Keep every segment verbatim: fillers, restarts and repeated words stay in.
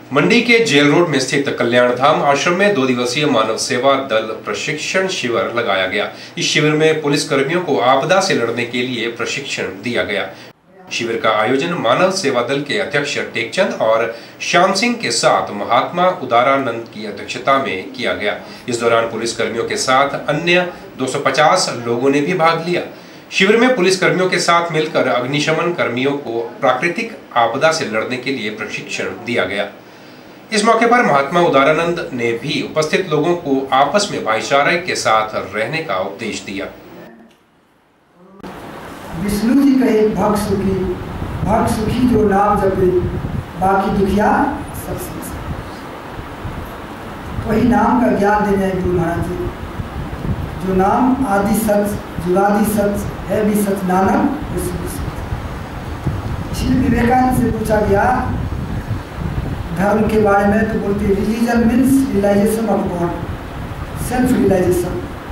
मंडी के jail road में स्थित कल्याण धाम आश्रम में दो दिवसीय मानव सेवा दल प्रशिक्षण शिविर लगाया गया। इस शिविर में पुलिस कर्मियों को आपदा से लड़ने के लिए प्रशिक्षण दिया गया। शिविर का आयोजन मानव सेवा दल के अध्यक्ष टेकचंद और श्याम सिंह के साथ महात्मा उदारानंद की अध्यक्षता में किया गया। इस दौरान पुलिस कर्मियों के साथ अन्य दो सौ पचास लोगों ने भी भाग लिया। शिविर में पुलिस कर्मियों के साथ मिलकर अग्निशमन कर्मियों को प्राकृतिक आपदा से लड़ने के लिए प्रशिक्षण दिया गया। इस मौके पर महात्मा उदारानंद ने भी उपस्थित लोगों को आपस में भाईचारे के साथ रहने का उपदेश दिया। विष्णु जी कहे भक्त सुखी, भक्त सुखी जो नाम जपे, बाकी दुखिया सब सुख। वही नाम का ज्ञान देने हैं गुरु महाराज जी। जो नाम आदि सच, जुगादि सच है भी सच, नानक इसलिए विवेकानंद से पूछा गया धर्म के बारे में, तो बोलते religion means realisation of God, self realisation.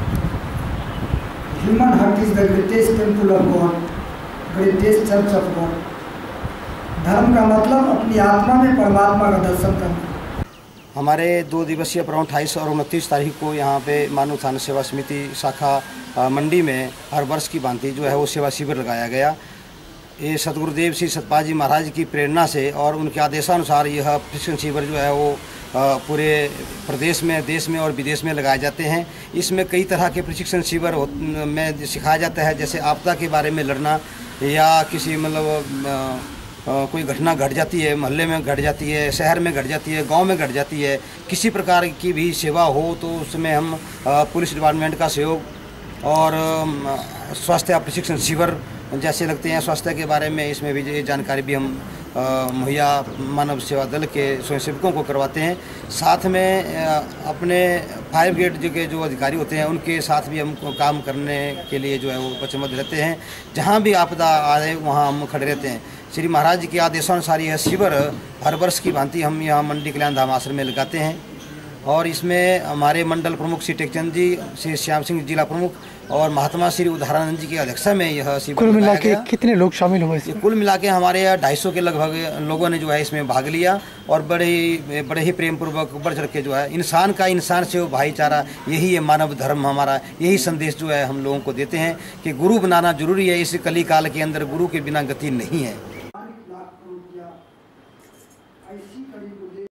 Human heart is the greatest temple of God, greatest church of God. धर्म का मतलब अपनी आत्मा में परमात्मा का दर्शन करना। हमारे दो दिवसीय प्रोग्राम अट्ठाईस और उनतीस तारीख को यहाँ पे मानव उत्थान सेवा समिति शाखा मंडी में हर वर्ष की भांति जो है वो सेवा शिविर लगाया गया। ये सतगुरुदेव श्री सतपाल जी महाराज की प्रेरणा से और उनके आदेशानुसार यह प्रशिक्षण शिविर जो है वो पूरे प्रदेश में, देश में और विदेश में लगाए जाते हैं। इसमें कई तरह के प्रशिक्षण शिविर में सिखाया जाता है, जैसे आपदा के बारे में लड़ना या किसी मतलब कोई घटना घट जाती है, मोहल्ले में घट जाती है, शहर में घट जाती है, गांव में घट जाती है, किसी प्रकार की भी सेवा हो तो उसमें हम पुलिस डिपार्टमेंट का सहयोग और स्वास्थ्य प्रशिक्षण शिविर जैसे लगते हैं। स्वास्थ्य के बारे में इसमें भी जानकारी भी हम मुहैया मानव सेवा दल के स्वयंसेवकों को करवाते हैं। साथ में अपने फायर ब्रिगेड के जो अधिकारी होते हैं उनके साथ भी हम काम करने के लिए जो है वो वचनबद्ध रहते हैं। जहाँ भी आपदा आए वहाँ हम खड़े रहते हैं। श्री महाराज जी के आदेशानुसार यह शिविर हर वर्ष की भांति हम यहाँ मंडी कल्याण धाम आश्रम में लगाते हैं और इसमें हमारे मंडल प्रमुख श्री टेकचंद जी, श्री श्याम सिंह जिला प्रमुख और महात्मा श्री उदारानंद जी की अध्यक्षता में यह शिविर कुल मिला के कितने लोग शामिल हुए? कुल मिला के हमारे यहाँ ढाई सौ के लगभग लोगों ने जो है इसमें भाग लिया और बड़े ही बड़े ही प्रेम पूर्वक बढ़ चढ़ के जो है इंसान का इंसान से वो भाईचारा, यही है मानव धर्म हमारा। यही संदेश जो है हम लोगों को देते हैं कि गुरु बनाना जरूरी है। इस कली काल के अंदर गुरु के बिना गति नहीं है।